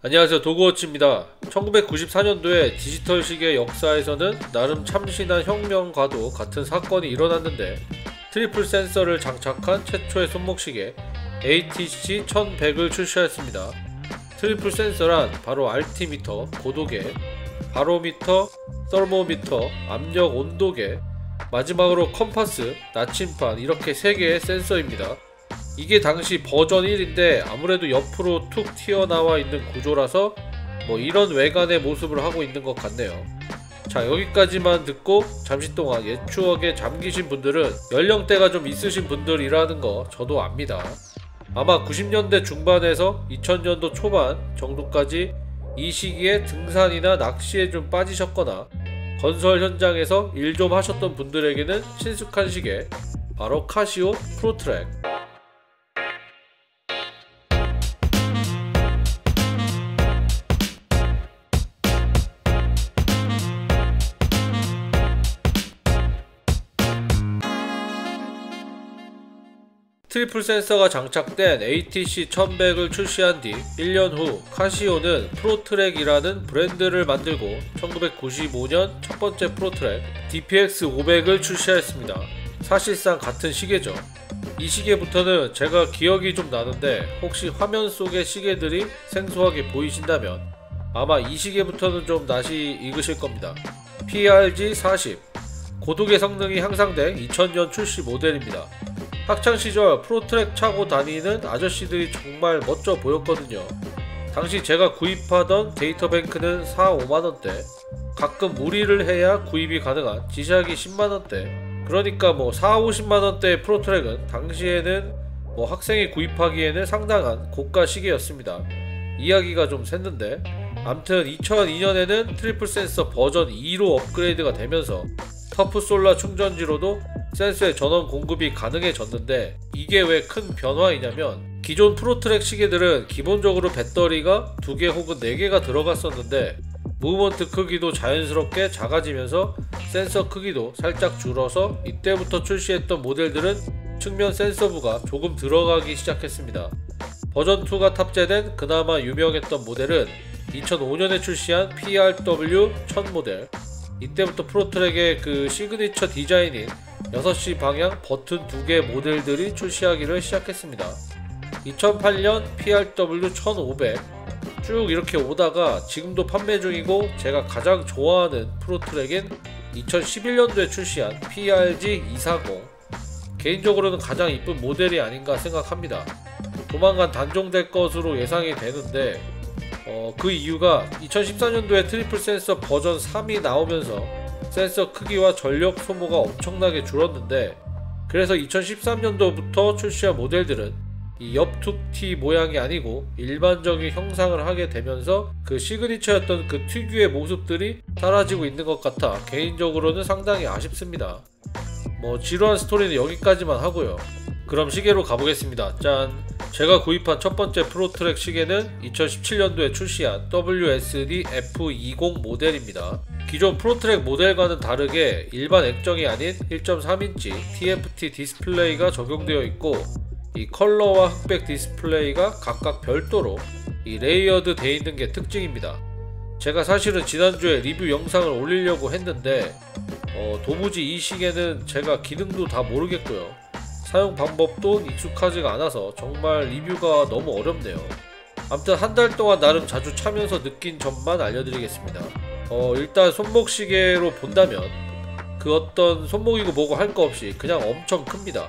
안녕하세요, 도그워치입니다. 1994년도에 디지털 시계 역사에서는 나름 참신한 혁명과도 같은 사건이 일어났는데, 트리플 센서를 장착한 최초의 손목시계 ATC 1100을 출시하였습니다. 트리플 센서란 바로 알티미터, 고도계, 바로미터, 서모미터, 압력 온도계, 마지막으로 컴파스, 나침반, 이렇게 3개의 센서입니다. 이게 당시 버전 1인데 아무래도 옆으로 툭 튀어나와 있는 구조라서 이런 외관의 모습을 하고 있는 것 같네요. 자, 여기까지만 듣고 잠시 동안 옛 추억에 잠기신 분들은 연령대가 좀 있으신 분들이라는 거 저도 압니다. 아마 90년대 중반에서 2000년도 초반 정도까지 이 시기에 등산이나 낚시에 좀 빠지셨거나 건설 현장에서 일 좀 하셨던 분들에게는 친숙한 시계, 바로 카시오 프로트랙. 트리플 센서가 장착된 ATC 1100을 출시한 뒤 1년 후 카시오는 프로트랙이라는 브랜드를 만들고 1995년 첫 번째 프로트랙 DPX 500을 출시하였습니다. 사실상 같은 시계죠. 이 시계부터는 제가 기억이 좀 나는데, 혹시 화면 속의 시계들이 생소하게 보이신다면 아마 이 시계부터는 좀 낯이 익으실 겁니다. PRG40 고도계 성능이 향상된 2000년 출시 모델입니다. 학창시절 프로트랙 차고 다니는 아저씨들이 정말 멋져 보였거든요. 당시 제가 구입하던 데이터뱅크는 4~5만원대, 가끔 무리를 해야 구입이 가능한 지샥이 10만원대, 그러니까 4~50만원대의 프로트랙은 당시에는 학생이 구입하기에는 상당한 고가 시계였습니다. 이야기가 좀 샜는데, 암튼 2002년에는 트리플 센서 버전 2로 업그레이드가 되면서 터프솔라 충전지로도 센서의 전원 공급이 가능해졌는데, 이게 왜 큰 변화이냐면, 기존 프로트랙 시계들은 기본적으로 배터리가 2개 혹은 4개가 들어갔었는데 무브먼트 크기도 자연스럽게 작아지면서 센서 크기도 살짝 줄어서 이때부터 출시했던 모델들은 측면 센서부가 조금 들어가기 시작했습니다. 버전2가 탑재된 그나마 유명했던 모델은 2005년에 출시한 PRW1000 모델. 이때부터 프로트랙의 그 시그니처 디자인인 6시 방향 버튼 2개 모델들이 출시하기를 시작했습니다. 2008년 PRW1500 쭉 이렇게 오다가 지금도 판매 중이고 제가 가장 좋아하는 프로트랙인 2011년도에 출시한 PRG240, 개인적으로는 가장 이쁜 모델이 아닌가 생각합니다. 조만간 단종될 것으로 예상이 되는데, 그 이유가 2014년도에 트리플 센서 버전 3이 나오면서 센서 크기와 전력 소모가 엄청나게 줄었는데, 그래서 2013년도부터 출시한 모델들은 이 옆툭티 모양이 아니고 일반적인 형상을 하게 되면서 그 시그니처였던 그 특유의 모습들이 사라지고 있는 것 같아 개인적으로는 상당히 아쉽습니다. 지루한 스토리는 여기까지만 하고요. 그럼 시계로 가보겠습니다. 짠! 제가 구입한 첫 번째 프로트랙 시계는 2017년도에 출시한 WSD F20 모델입니다. 기존 프로트랙 모델과는 다르게 일반 액정이 아닌 1.3인치 TFT 디스플레이가 적용되어 있고, 이 컬러와 흑백 디스플레이가 각각 별도로 이 레이어드 되어 있는 게 특징입니다. 제가 사실은 지난주에 리뷰 영상을 올리려고 했는데 도무지 이 시계는 제가 기능도 다 모르겠고요, 사용 방법도 익숙하지가 않아서 정말 리뷰가 너무 어렵네요. 아무튼 한 달 동안 나름 자주 차면서 느낀 점만 알려드리겠습니다. 일단 손목시계로 본다면 그 어떤 손목이고 뭐고 할 거 없이 그냥 엄청 큽니다.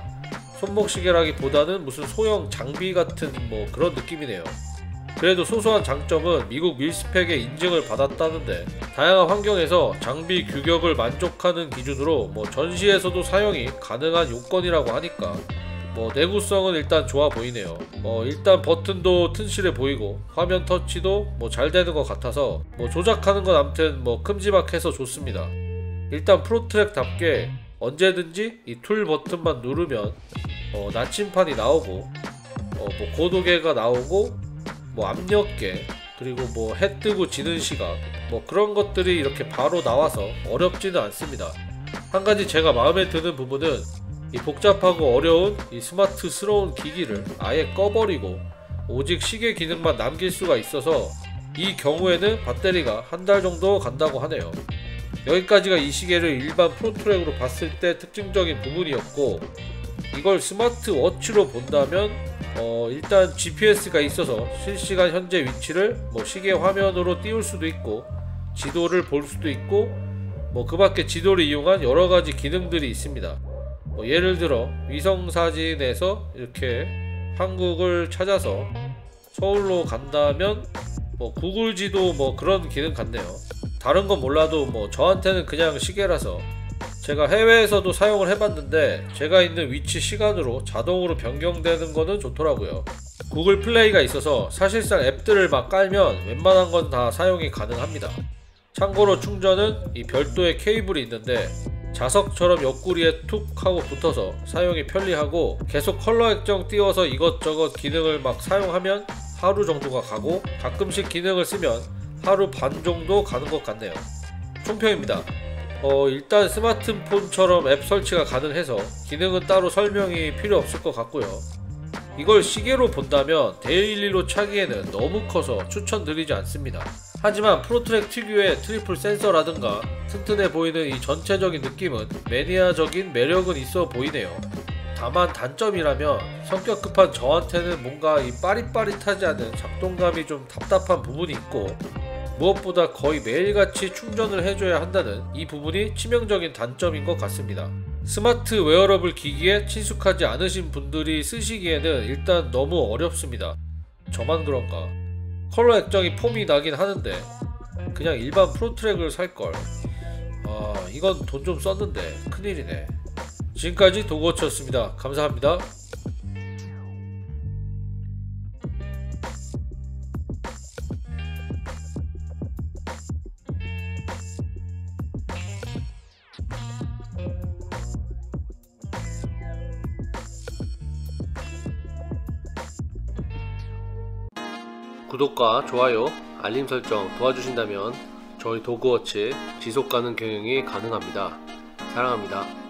손목시계라기보다는 무슨 소형 장비 같은 그런 느낌이네요. 그래도 소소한 장점은 미국 밀스펙의 인증을 받았다는데, 다양한 환경에서 장비 규격을 만족하는 기준으로 전시에서도 사용이 가능한 요건이라고 하니까 내구성은 일단 좋아 보이네요. 일단 버튼도 튼실해 보이고 화면 터치도 잘 되는 것 같아서 조작하는 건 아무튼 큼지막해서 좋습니다. 일단 프로트랙답게 언제든지 이 툴 버튼만 누르면 나침판이 나오고 고도계가 나오고 압력계, 그리고 해 뜨고 지는 시각, 그런 것들이 이렇게 바로 나와서 어렵지는 않습니다. 한 가지 제가 마음에 드는 부분은 이 복잡하고 어려운 이 스마트스러운 기기를 아예 꺼버리고 오직 시계 기능만 남길 수가 있어서 이 경우에는 배터리가 한 달 정도 간다고 하네요. 여기까지가 이 시계를 일반 프로트랙으로 봤을 때 특징적인 부분이었고, 이걸 스마트워치로 본다면 일단 GPS가 있어서 실시간 현재 위치를 시계 화면으로 띄울 수도 있고, 지도를 볼 수도 있고, 그 밖에 지도를 이용한 여러가지 기능들이 있습니다. 예를 들어 위성사진에서 이렇게 한국을 찾아서 서울로 간다면 구글 지도 그런 기능 같네요. 다른 건 몰라도 저한테는 그냥 시계라서, 제가 해외에서도 사용을 해봤는데 제가 있는 위치 시간으로 자동으로 변경되는 거는 좋더라고요. 구글 플레이가 있어서 사실상 앱들을 막 깔면 웬만한 건 다 사용이 가능합니다. 참고로 충전은 이 별도의 케이블이 있는데 자석처럼 옆구리에 툭 하고 붙어서 사용이 편리하고, 계속 컬러 액정 띄워서 이것저것 기능을 막 사용하면 하루 정도가 가고, 가끔씩 기능을 쓰면 하루 반 정도 가는 것 같네요. 총평입니다. 일단 스마트폰처럼 앱 설치가 가능해서 기능은 따로 설명이 필요 없을 것 같고요. 이걸 시계로 본다면 데일리로 차기에는 너무 커서 추천드리지 않습니다. 하지만 프로트랙 특유의 트리플 센서라든가 튼튼해 보이는 이 전체적인 느낌은 매니아적인 매력은 있어 보이네요. 다만 단점이라면 성격 급한 저한테는 뭔가 이 빠릿빠릿하지 않은 작동감이 좀 답답한 부분이 있고, 무엇보다 거의 매일같이 충전을 해줘야 한다는 이 부분이 치명적인 단점인 것 같습니다. 스마트 웨어러블 기기에 친숙하지 않으신 분들이 쓰시기에는 일단 너무 어렵습니다. 저만 그런가? 컬러 액정이 폼이 나긴 하는데 그냥 일반 프로트랙을 살걸. 이건 돈 좀 썼는데 큰일이네. 지금까지 도그워치였습니다. 감사합니다. 구독과 좋아요, 알림 설정 도와주신다면 저희 도그워치 지속가능 경영이 가능합니다. 사랑합니다.